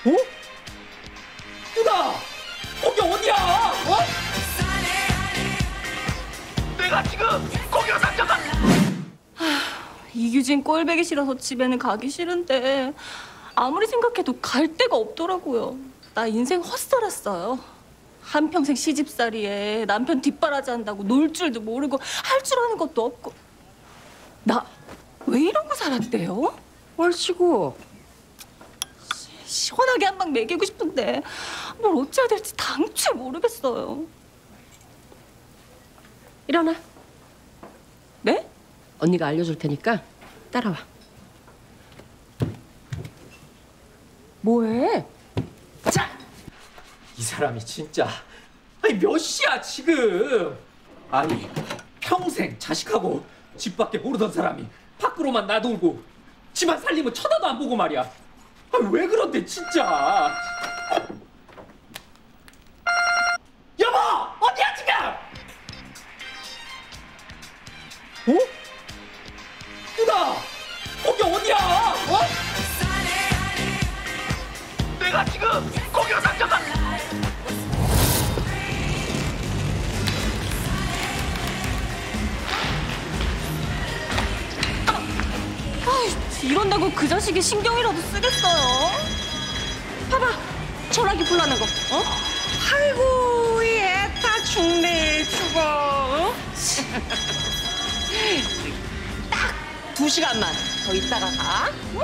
어? 누나! 거기 어디야? 어? 내가 지금 거기로 당첨다! 이규진 꼴배기 싫어서 집에는 가기 싫은데 아무리 생각해도 갈 데가 없더라고요. 나 인생 헛살았어요. 한평생 시집살이에 남편 뒷바라지 한다고 놀 줄도 모르고 할 줄 아는 것도 없고. 나 왜 이러고 살았대요? 얼씨구. 시원하게 한 방 먹이고 싶은데 뭘 어찌해야 될지 당최 모르겠어요. 일어나. 네? 언니가 알려줄 테니까 따라와. 뭐해? 자! 이 사람이 진짜 아니 몇 시야 지금? 아니 평생 자식하고 집밖에 모르던 사람이 밖으로만 나돌고 집안 살림은 쳐다도 안 보고 말이야. 아니 왜 그런데 진짜. 여보! 어디야 지금? 어? 누나! 거기 어디야? 어? 내가 지금 거기로 당첨다! 이런다고 그 자식이 신경이라도 쓰겠어요? 봐봐. 전화기 불나는 거. 어? 아이고 이 애타 죽네 죽어. 어? 딱 2시간만 더 있다가 가. 응?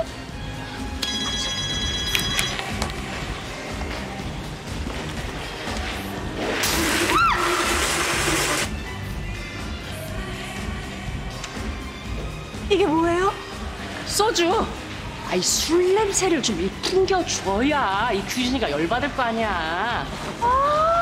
이게 뭐예요? 소주. 아이 술 냄새를 좀 풍겨줘야 이 규진이가 열받을 거 아니야. 아,